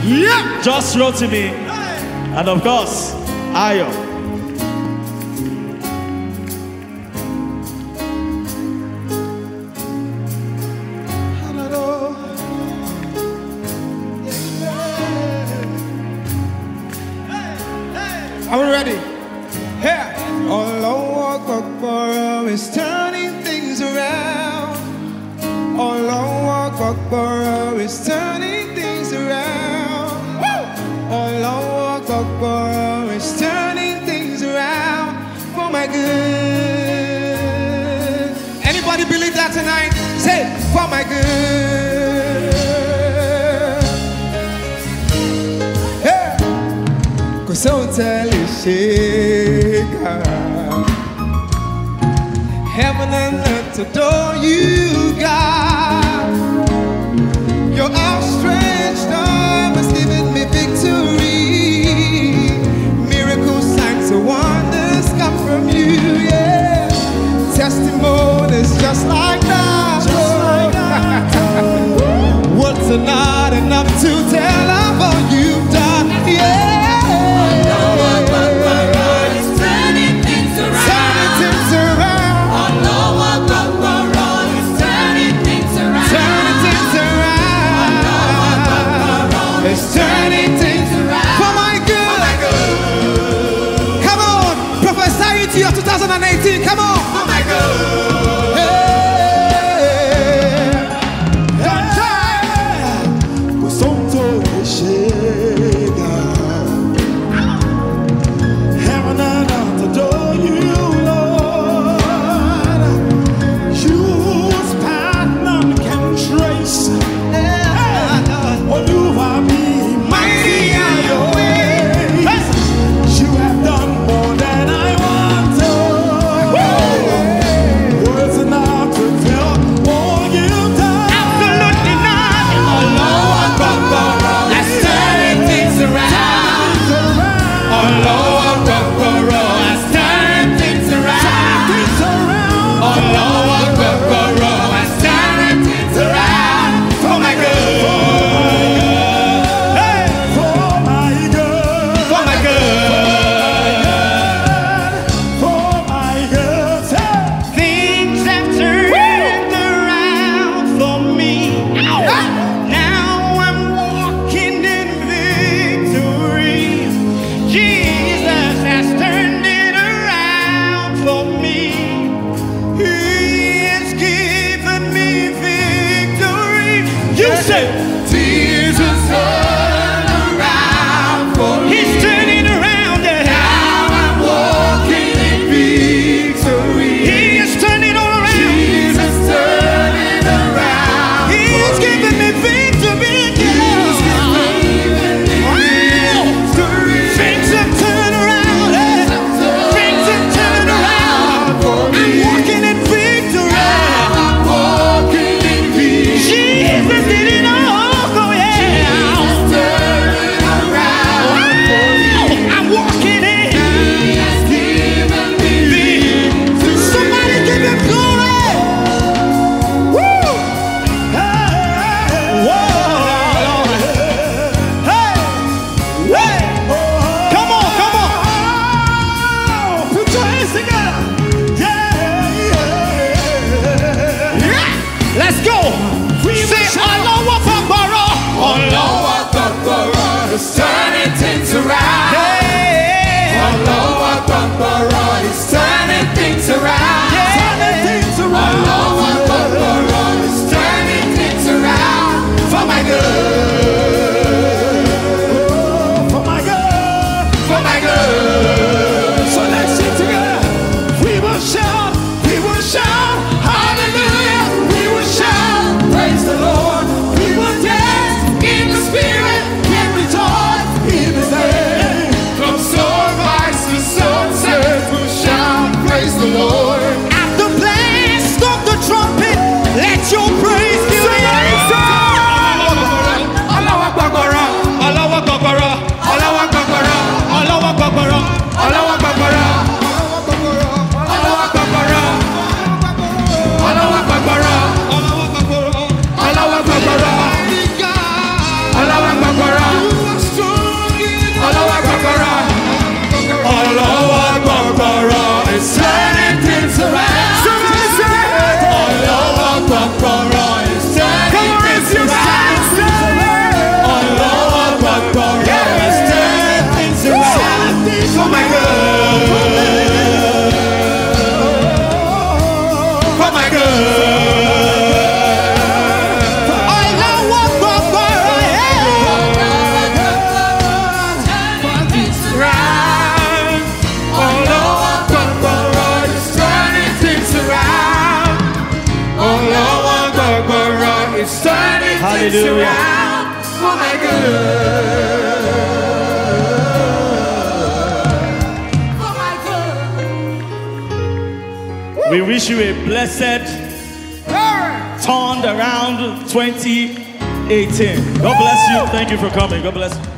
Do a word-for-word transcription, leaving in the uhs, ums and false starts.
Yeah. Just wrote to me. And of course, Ayo. Are we ready? Here. Olowogbogboro is turning things around. Olowogbogboro is turning things around. Olowogbogboro is turning things around for my good. Anybody believe that tonight? Say, for my good. Yeah. Cause don't tell you shake. Heaven and earth adore you, God. Your outstretched arm has given me victory. Miracles, signs, and wonders come from you, yeah. Testimonies just like that. Just like that. Words are not enough to tell of all you've done, yeah. It's turning things around for my good. For my good. Come on, prophesy into your two thousand eighteen. Come on, for my good. Hey, heaven and earth adore you, Lord. Whose path none can trace. Hallelujah. around for my good. For my good. We wish you a blessed, turned around twenty eighteen. God bless you. Thank you for coming. God bless you.